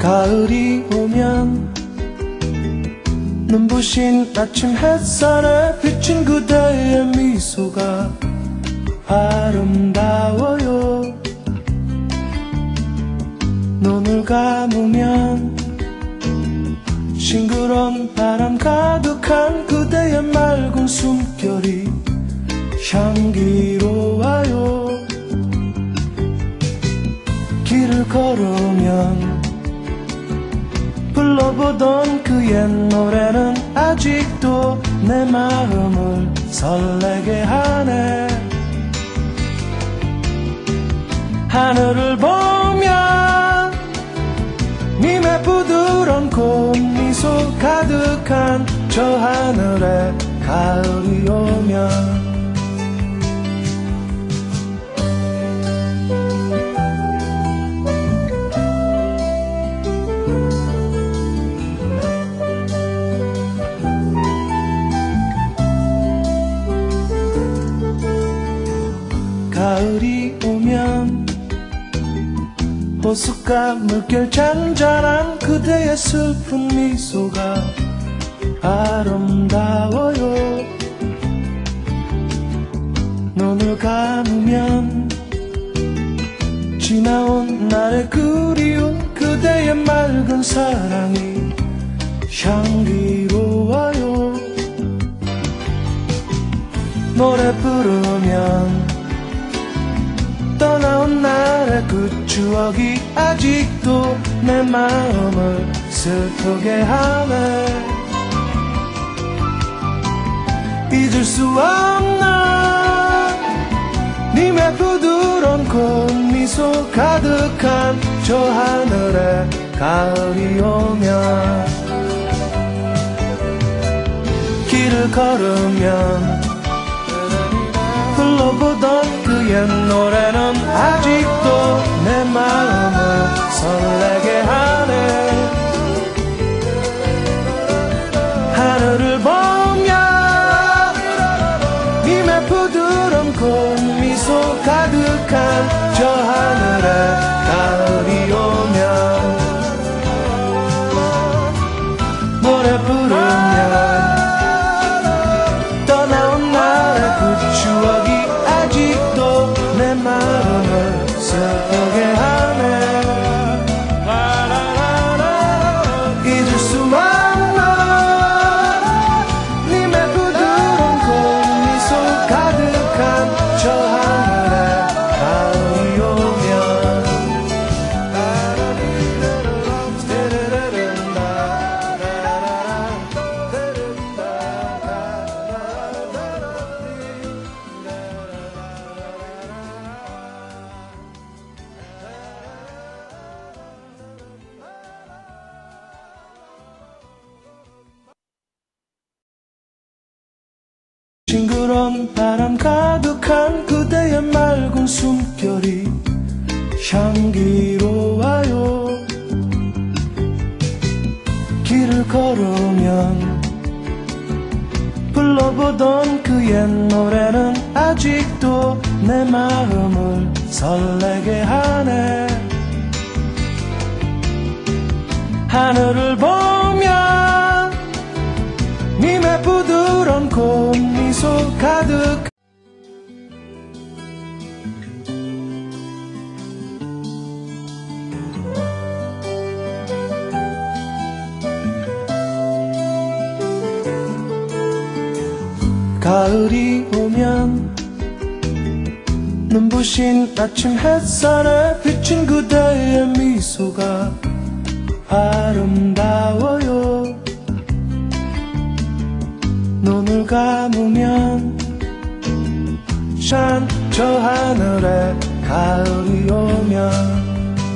가을이 오면 눈부신 아침 햇살에 비친 그대의 미소가 아름다워요. 눈을 감으면 싱그러운 바람 가득한 그대의 맑은 숨결이 향기로워요. 길을 걸으면 불러보던 그 옛 노래는 아직도 내 마음을 설레게 하네. 하늘을 보면 님의 부드러운 꽃미소 가득한 저 하늘에 가을이 오면 가을이 오면 호숫가 물결 잔잔한 그대의 슬픈 미소가 아름다워요. 눈을 감으면 지나온 날의 그리운 그대의 맑은 사랑이 향기로워요. 노래 부르면 떠나온 날의 그 추억이 아직도 내 마음을 슬프게 하네. 잊을 수 없는 님의 부드러운 꽃미소 가득한 저 하늘에 가을이 오면 길을 걸으면 불러보던 그 옛 노래는 아직도 내 마음을 설레게 하네. 하늘을 보면 님의 부드러운 꽃미소 가득한 저 하늘에 가을이 오면 노래 부르면 떠나온 날의 그 추억이 아직도 내 마음을 슬프게 하네. 잊을 수 없는 님의 부드러운 꽃미소 가득한 저 하늘에 가을이 오면 싱그러운 바람 가득한 그대의 맑은 숨결이 향기로워요. 길을 걸으면 불러보던 그 옛 노래는 아직도 내 마음을 설레게 하네. 하늘을 보면 님의 부드러운 꽃미소 가득 가을이 오면 눈부신 아침 햇살에 비친 그대의 미소가 아름다워요. 눈을 감으면 산 저 하늘에 가을이 오면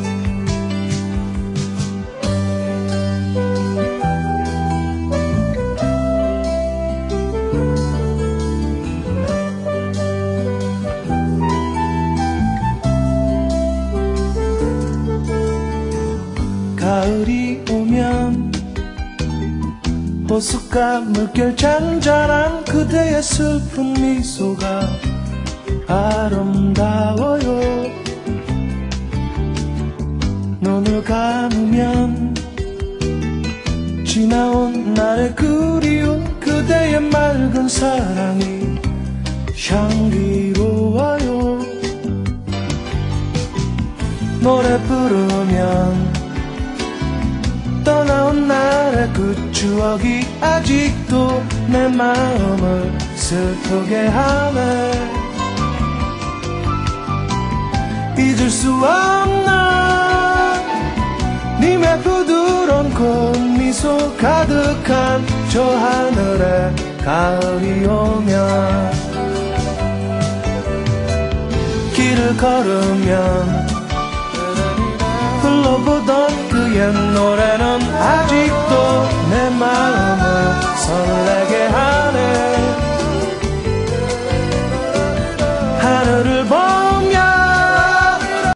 가을이 오면 호숫가 물결 잔잔한 그대의 슬픈 미소가 아름다워요. 눈을 감으면 지나온 날의 그리운 그대의 맑은 사랑이 향기로워요. 노래 부르면 떠나온 날의 그 추억이 아직도 내 마음을 슬프게 하네. 잊을 수 없나 님의 부드러운 그 미소 가득한 저 하늘에 가을이 오면 길을 걸으면 불러보던 그 옛 노래는 아직도 내 마음을 설레게